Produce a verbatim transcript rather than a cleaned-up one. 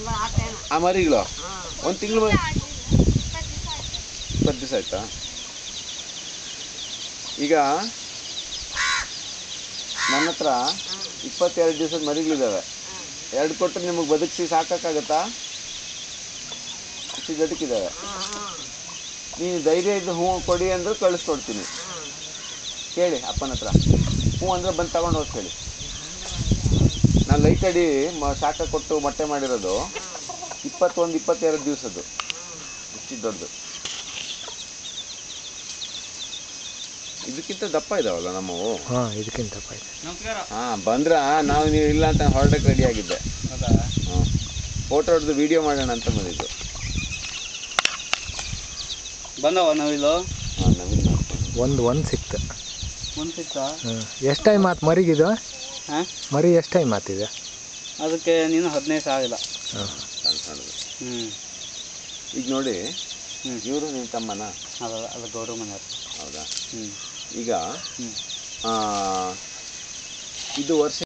ಆ ಮರಿಗಳು ಒಂದು ತಿಂಗಳು ಇಪ್ಪತ್ತು ದಿವಸ ಆಯ್ತಾ? ಈಗ ನನ್ನ ಹತ್ರ ಇಪ್ಪತ್ತೆರಡು ದಿವಸದ ಮರಿಗಳಿದ್ದಾವೆ. ಎರಡು ಕೊಟ್ಟರೆ ನಿಮಗೆ ಬದುಕಿಸಿ ಸಾಕಾಗತ್ತಾ? ಅಷ್ಟು ಬದುಕಿದ್ದಾವೆ. ನೀನು ಧೈರ್ಯ ಇದ್ದು ಹ್ಞೂ ಕೊಡಿ ಅಂದ್ರೆ ಕಳಿಸ್ಕೊಡ್ತೀನಿ. ಕೇಳಿ ಅಪ್ಪನ ಹತ್ರ. ಹ್ಞೂ ಅಂದರೆ ಬಂದು ತಗೊಂಡು ಹೋಗಿ ಹೇಳಿ. ನಾನು ಲೈಟ್ ಅಡಿ ಮ ಶಾಖ ಕೊಟ್ಟು ಮೊಟ್ಟೆ ಮಾಡಿರೋದು ಇಪ್ಪತ್ತೊಂದು ಇಪ್ಪತ್ತೆರಡು ದಿವಸದ್ದು. ಇಷ್ಟು ದೊಡ್ಡದು. ಇದಕ್ಕಿಂತ ದಪ್ಪ ಇದಾವಲ್ಲ ನಮ್ಮವು. ಹಾಂ, ಇದಕ್ಕಿಂತ ದಪ್ಪ ಇದೆ. ಹಾಂ, ಬಂದ್ರ ನಾವು ನೀವು ಇಲ್ಲ ಅಂತ ಹೊರಡಕ್ಕೆ ರೆಡಿ ಆಗಿದ್ದೆ. ಹಾಂ, ಫೋಟೋ ಹೊಡೆದು ವಿಡಿಯೋ ಮಾಡೋಣ ಅಂತ ಬಂದಿದ್ದು. ಬಂದವ ನವಿಲು? ಹಾಂ, ನವಿಲು ಒಂದು ಒಂದು ಸಿಕ್ತು. ಒಂದು ಸಿಕ್ತಾ? ಹ್ಞೂ. ಎಷ್ಟು ಟೈಮ್ ಆತು ಮರಿಗಿದು? ಹಾಂ, ಮರಿ ಎಷ್ಟು ಟೈಮ್ ಆತಿದೆ? ಅದಕ್ಕೆ ನೀನು ಹದಿನೈದು ಸಾವಿರ ಆಗಿಲ್ಲ. ಹಾಂ, ಸಣ್ಣ ಸಣ್ಣದು. ಹ್ಞೂ. ಈಗ ನೋಡಿ, ಹ್ಞೂ, ಇವರು ನಿಮ್ಮ ತಮ್ಮನ? ಅದ ಅದು ಗೌರವ ಮನೆಯವ್ರು. ಹೌದಾ? ಹ್ಞೂ. ಈಗ ಹ್ಞೂ. ಇದು ವರ್ಷ